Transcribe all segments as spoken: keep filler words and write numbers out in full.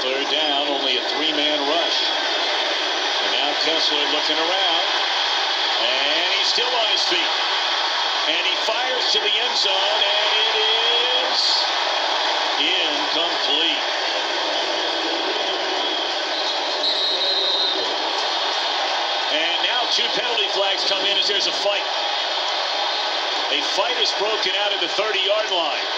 Third down, only a three-man rush. And now Kessler looking around. And he's still on his feet. And he fires to the end zone, and it is incomplete. And now two penalty flags come in as there's a fight. A fight is broken out at the thirty-yard line.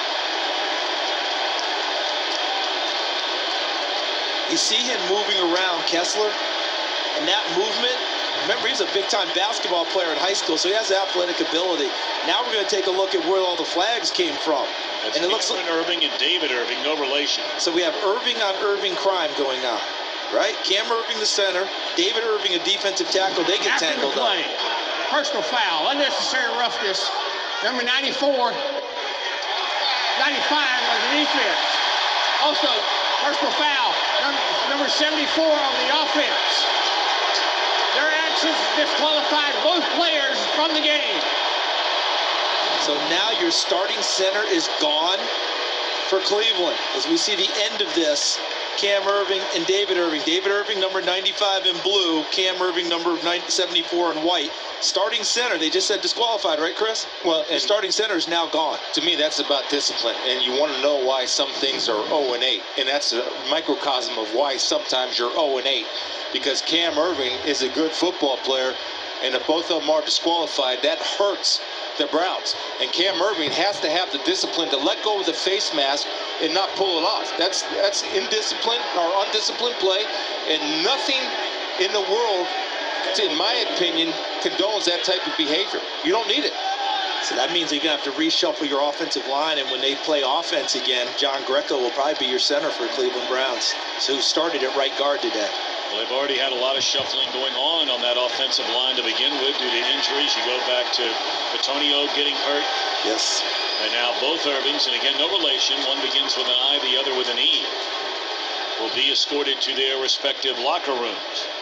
You see him moving around, Kessler, and that movement. Remember, he's a big-time basketball player in high school, so he has athletic ability. Now we're going to take a look at where all the flags came from. That's and it looks like Irving and David Irving, no relation. So we have Irving on Irving crime going on, right? Cam Irving, the center. David Irving, a defensive tackle. They get After tangled the play, up. personal foul, unnecessary roughness. Number ninety-four, ninety-five on the defense. Also, personal foul, number, number seventy-four on the offense. Their actions disqualified both players from the game. So now your starting center is gone for Cleveland. As we see the end of this, Cam Irving and David Irving. David Irving, number ninety-five in blue. Cam Irving, number seventy-four in white. Starting center, they just said disqualified, right, Chris? Well, the starting center is now gone. To me, that's about discipline, and you want to know why some things are oh and eight, and that's a microcosm of why sometimes you're oh and eight, because Cam Irving is a good football player, and if both of them are disqualified, that hurts the Browns. And Cam Irving has to have the discipline to let go of the face mask and not pull it off. That's that's indisciplined or undisciplined play, and nothing in the world, in my opinion, condones that type of behavior. You don't need it. So that means you're going to have to reshuffle your offensive line, and when they play offense again, John Greco will probably be your center for Cleveland Browns, so who started at right guard today. Well, they've already had a lot of shuffling going on on that offensive line to begin with due to injuries. You go back to Antonio getting hurt. Yes. And now both Irvings, and again, no relation. One begins with an I, the other with an E, will be escorted to their respective locker rooms.